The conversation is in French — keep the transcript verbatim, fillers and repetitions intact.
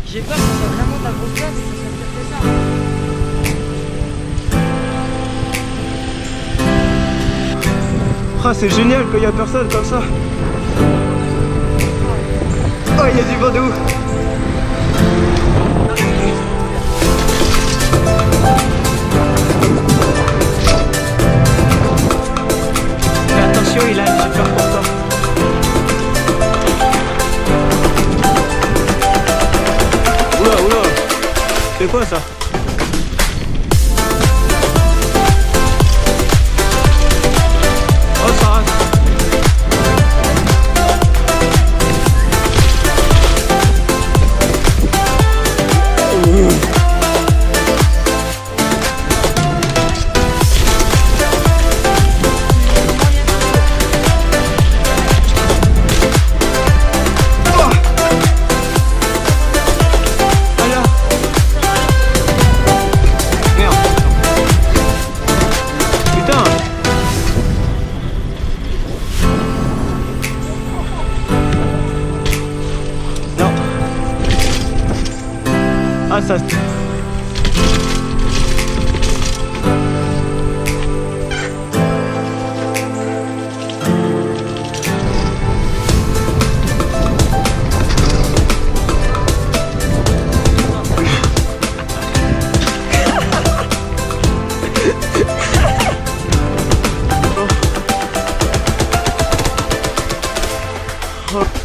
J'ai peur que ce soit vraiment de la grosse glace et que ça soit pire que ça. Ah, c'est génial quand il n'y a personne comme ça. Oh, il y a du vent de ouf. Fais attention, Ilan, j'ai peur pour toi. Oula, oula. C'est quoi ça? Oh, ça rate. Ah, ça... Oh.